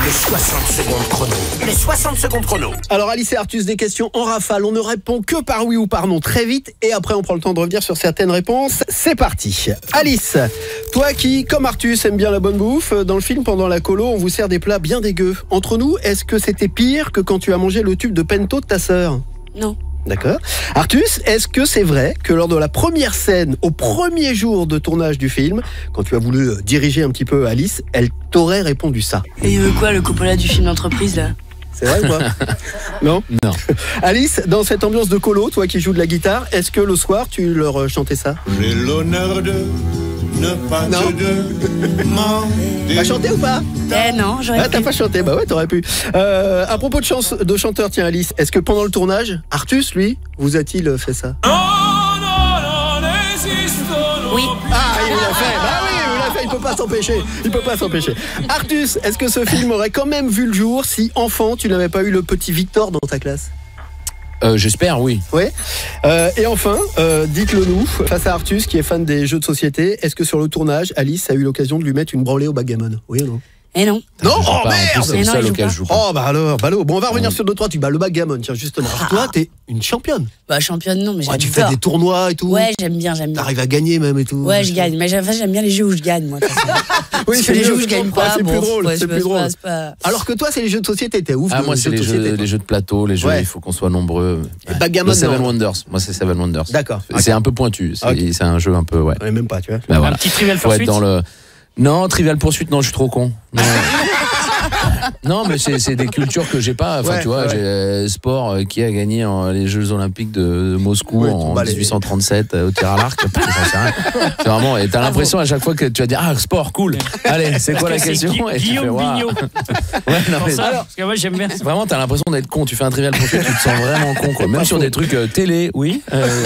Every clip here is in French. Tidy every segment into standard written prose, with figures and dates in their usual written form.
Les 60 secondes chrono. Les 60 secondes chrono. Alors Alice et Artus, des questions en rafale. On ne répond que par oui ou par non très vite. Et après, on prend le temps de revenir sur certaines réponses. C'est parti. Alice, toi qui, comme Artus, aime bien la bonne bouffe, dans le film, pendant la colo, on vous sert des plats bien dégueux. Entre nous, est-ce que c'était pire que quand tu as mangé le tube de Pento de ta sœur? Non. D'accord. Artus, est-ce que c'est vrai que lors de la première scène, au premier jour de tournage du film, quand tu as voulu diriger un petit peu Alice, elle t'aurait répondu ça? Et quoi, le Coppola du film d'entreprise, là? C'est vrai ou pas? Non. Non. Alice, dans cette ambiance de colo, toi qui joues de la guitare, est-ce que le soir, tu leur chantais ça? J'ai l'honneur de ne pas te demander. T'as chanté ou pas? Non, j'aurais T'as pas chanté, bah ouais, t'aurais pu. À propos de chanteurs, tiens Alice, est-ce que pendant le tournage, Artus, lui, vous a-t-il fait ça? Oui. Ah, il l'a fait, bah oui, il l'a fait, il peut pas s'empêcher. Artus, est-ce que ce film aurait quand même vu le jour si, enfant, tu n'avais pas eu le petit Victor dans ta classe? J'espère, oui. Ouais. Et enfin, dites-le nous, face à Artus qui est fan des jeux de société, est-ce que sur le tournage, Alice a eu l'occasion de lui mettre une branlée au backgammon? Oui ou non? Et non. Non, Je joue oh pas. En plus, merde! c'est le Mais non, seul il joue auquel pas. je joue pas. Oh bah alors, ballot. Bon, on va revenir sur 2-3, le backgammon, tiens justement. Alors, toi, t'es une championne. Bah, championne, non, mais Ouais, tu j'adore. fais des tournois et tout. Ouais, j'aime bien. T'arrives à gagner même et tout. Ouais, je gagne. Mais j'aime bien les jeux où je gagne, moi. De toute façon. Oui, Parce que les jeux où je gagne pas, c'est plus bon, drôle. ouais, C'est plus drôle. pas... Alors que toi, c'est les jeux de société. T'es ouf. Ah, de moi, c'est de les société, jeux de plateau, les jeux, Ouais. il faut qu'on soit nombreux. Et backgammon, Le Seven non. Wonders. Moi, c'est Seven Wonders. D'accord. C'est un peu pointu. C'est un jeu un peu, ouais. Ouais, même pas, tu vois. Bah, voilà. Un petit Trivial Faut être Pursuit. dans le. Non, Trivial Pursuit, non, je suis trop con. Non. Non, mais c'est des cultures que j'ai pas. Enfin, Ouais, tu vois, ouais. j'ai sport qui a gagné les Jeux Olympiques de Moscou Ouais, en bah, les- 1837 au tir à l'arc. J'en sais rien. C'est vraiment. Et t'as l'impression à chaque fois que tu vas dire sport, cool. Allez, c'est quoi la question? Et tu fais, Guillaume waouh. Vigneault. Ouais, non, mais Parce que moi j'aime bien. vraiment, t'as l'impression d'être con. Tu fais un Trivial Pursuit, tu te sens vraiment con, quoi. Même sur des trucs télé, oui.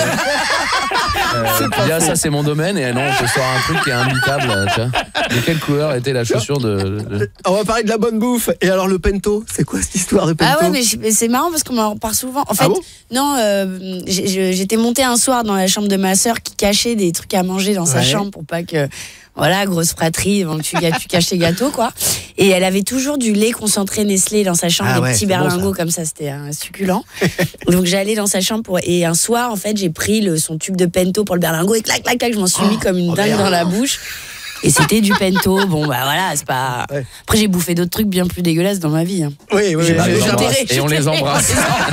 Tu dis, ça c'est mon domaine, et non, on te sort un truc qui est imbitable. Tu vois. De quelle couleur était la chaussure de... On va parler de la bonne bouffe. Et alors le Pento, c'est quoi cette histoire de Pento? Ah ouais, mais c'est marrant parce qu'on m'en parle souvent. En fait, bon non, j'étais montée un soir dans la chambre de ma sœur qui cachait des trucs à manger dans sa Ouais. chambre pour pas que, voilà, grosse fratrie, donc tu caches tes gâteaux, quoi. Et elle avait toujours du lait concentré Nestlé dans sa chambre, Ah des ouais, petits c'est bon, berlingots ça. comme ça, c'était succulent. Donc j'allais dans sa chambre et un soir, en fait, j'ai pris son tube de Pento pour le berlingot et clac, clac, clac, je m'en suis mis comme une dingue merde. dans la bouche. Et c'était du Pento. Bon, bah voilà, c'est pas. Ouais. Après, j'ai bouffé d'autres trucs bien plus dégueulasses dans ma vie. Hein. Oui, oui, J'ai oui. pas les j'ai embrasse. enterré. Et on les embrasse.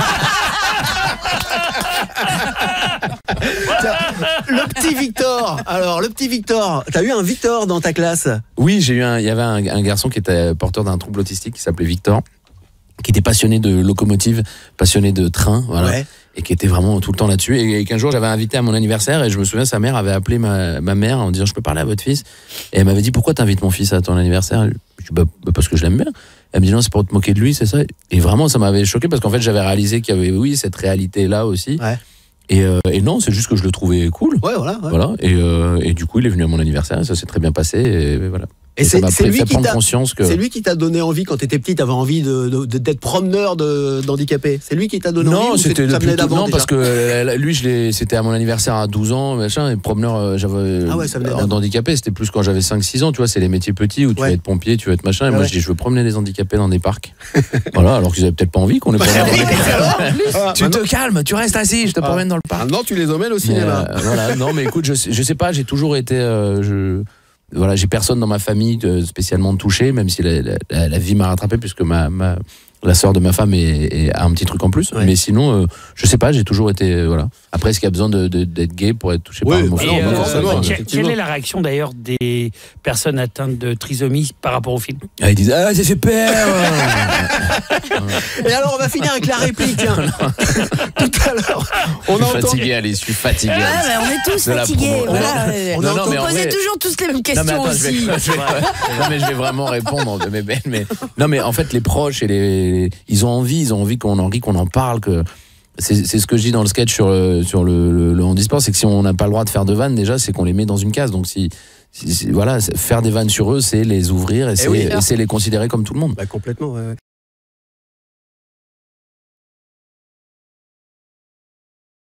Tiens, le petit Victor. Alors, le petit Victor, t'as eu un Victor dans ta classe? Oui, il y avait un garçon qui était porteur d'un trouble autistique qui s'appelait Victor, qui était passionné de locomotive, passionné de train, voilà. Ouais. Et qui était vraiment tout le temps là-dessus. Et qu'un jour, j'avais invité à mon anniversaire, et je me souviens, sa mère avait appelé ma mère en disant, je peux parler à votre fils? Et elle m'avait dit, pourquoi t'invites mon fils à ton anniversaire? Je dis, bah, parce que je l'aime bien. Elle me dit, non, c'est pour te moquer de lui, c'est ça? Et vraiment, ça m'avait choqué, parce qu'en fait, j'avais réalisé qu'il y avait, oui, cette réalité-là aussi. Ouais. Et non, c'est juste que je le trouvais cool. Ouais, voilà. Ouais. Voilà. Et du coup, il est venu à mon anniversaire, et ça s'est très bien passé, et voilà. Et ça m'a c'est lui fait qui prendre t'a. conscience que... C'est lui qui t'a donné envie quand t'étais petit, t'avais envie d'être promeneur d'handicapés. C'est lui qui t'a donné envie? Non, ou c'était ça venait plutôt d'avant non, déjà? parce que lui, c'était à mon anniversaire à 12 ans, machin, et promeneur, j'avais Ah ouais, ça venait d'avant. d'handicapé, c'était plus quand j'avais 5-6 ans, tu vois, c'est les métiers petits où tu Ouais. vas être pompier, tu vas être machin, et Ah moi ouais. je dis, je veux promener les handicapés dans des parcs. Voilà, alors qu'ils avaient peut-être pas envie qu'on les promène dans des parcs. Ah, Tu te calmes, tu restes assis, je te promène dans le parc. Maintenant, tu les emmènes au Mais, cinéma. voilà, non, mais écoute, je sais pas, j'ai toujours été. Voilà, j'ai personne dans ma famille spécialement touché, même si la vie m'a rattrapé, puisque la sœur de ma femme a un petit truc en plus. Ouais. Mais sinon, je sais pas, j'ai toujours été. Voilà. Après, est-ce qu'il y a besoin d'être gay pour être touché Oui, par bah l'homophobie? non, forcément, quelle effectivement. est la réaction d'ailleurs des personnes atteintes de trisomie par rapport au film? Ah, ils disent, ah, c'est super. Et alors, on va finir avec la réplique. Tiens. Tout à l'heure, on Je a suis entendu. fatigué, allez, je suis fatigué. Ouais, mais on est tous De la fatigués. promo. Voilà. On Non, a non, mais en Posez vrai- toujours tous les mêmes Non, questions mais attends, aussi. non, mais je vais vraiment répondre de mes belles. Mais non, mais en fait, les proches et ils ont envie qu'on en parle. Que c'est ce que je dis dans le sketch sur le handisport, c'est que si on n'a pas le droit de faire de vannes, déjà, c'est qu'on les met dans une case. Donc voilà, faire des vannes sur eux, c'est les ouvrir et oui. c'est les considérer comme tout le monde. Bah, complètement, ouais.